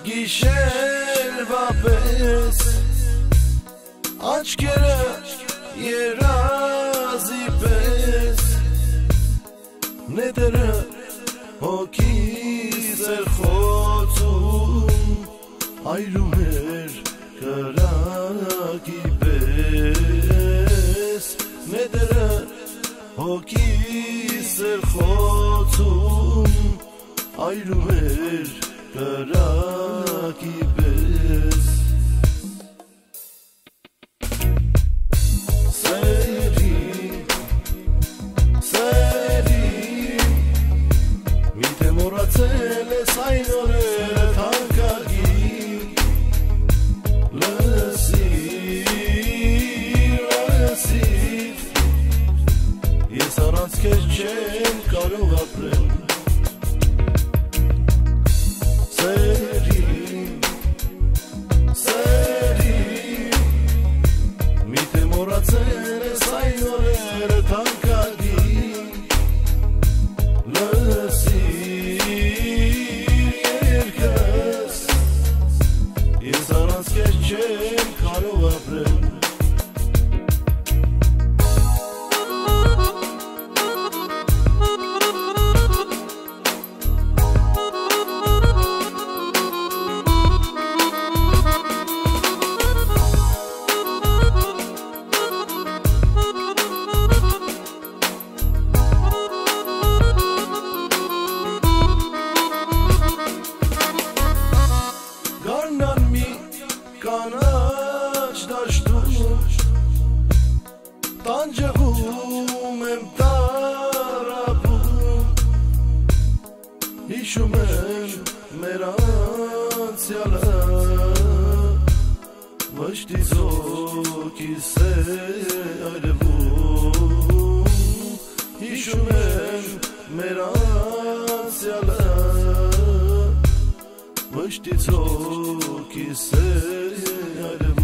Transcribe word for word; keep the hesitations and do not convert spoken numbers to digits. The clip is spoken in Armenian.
Գիշերվա պես աչքերը երազի պես նետերը հոգիս էր խոցում այրում էր կրակի պես նետերը հոգիս էր խոցում այրում էր կրակի պես Սերի, սերի Միթե մոռացել ես այն օրերը թանկագի Լսիր, լսիր Ես առանց քեզ չեմ կարող ապրել Կանաչ դաշտում տանջվում եմ տարապում հիշում եմ մեր անցյալը վշտի զոքիս է այրվում հիշում եմ մեր անցյալը վշտի զոքիս է այրվում